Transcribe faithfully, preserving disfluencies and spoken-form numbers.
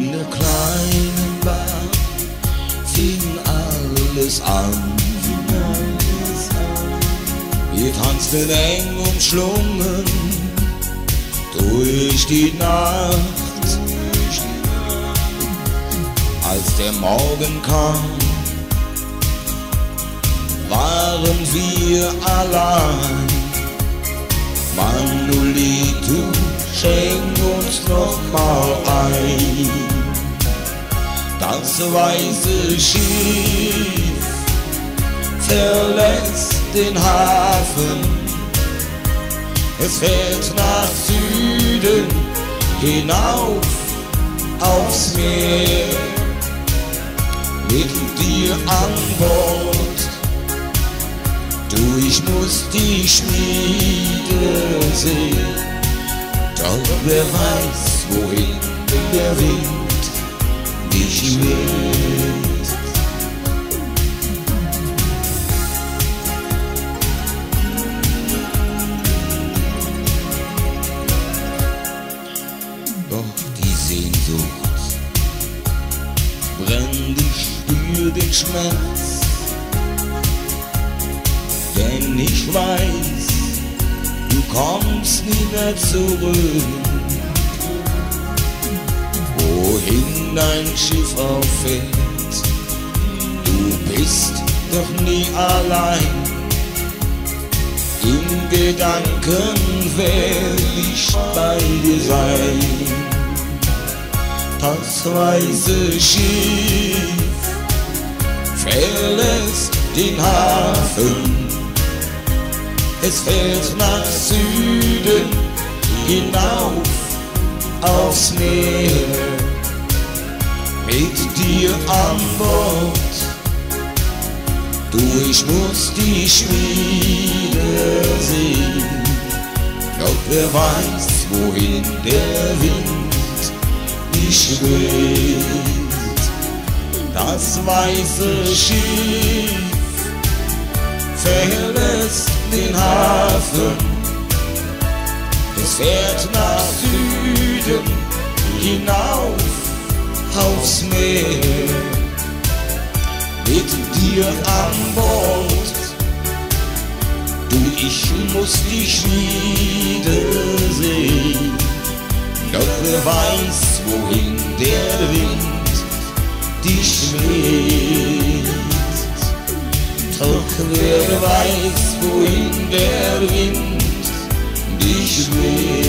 In der kleinen Bar fing alles an. Wir tanzten eng umschlungen durch die Nacht. Als der Morgen kam, waren wir allein. Manolito, schenk uns noch mal ein. Das weiße Schiff verlässt den Hafen. Es fährt nach Süden hinauf aufs Meer. Mit dir an Bord, du, ich muss die Schmiede sehen. Doch wer weiß, wohin der Wind dich weht. Doch die Sehnsucht brennt, ich spür den Schmerz. Denn ich weiß, du kommst nie mehr zurück. Wohin dein Schiff auffährt, du bist doch nie allein. In Gedanken werd ich bei dir sein. Das weiße Schiff verlässt den Hafen. Es fährt nach Süden hinauf aufs Meer. Mit dir an Bord, du, ich muss die Schmiede sehen. Doch wer weiß, wohin der Wind dich weht. Das weiße Schiff verlässt den Hafen. Es fährt nach Süden hinauf aufs Meer. Mit dir an Bord, du, ich muss die Schmiede sehen. Doch wer weiß, wohin der Wind dich weht. Doch wer weiß, wohin der Wind dich weht.